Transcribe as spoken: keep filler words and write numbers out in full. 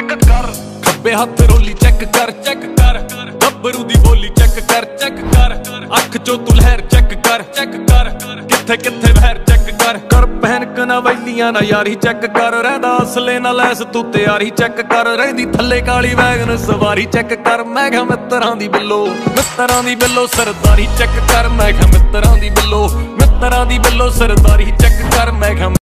Check कर। खब्बे हथ रोली चेक कर चेक कर। गब्बरू दी बोली चेक कर चेक कर। अख चो तू लहर चेक कर चेक कर। किथे किथे बहर चेक कर। कर पहन कना वैलियां ना यारी चेक कर। रहदा असले ना लैस तू तैयारी चेक कर। रहिंदी थल्ले काली वैगन सवारी चेक कर। मैं कहा मित्तरां दी बिल्लो मित्तरां दी बिल्लो सरदारी चेक कर। मैं कहा मित्तरां दी बिल्लो मित्तरां दी बिल्लो सरदारी चेक कर। मैं कहा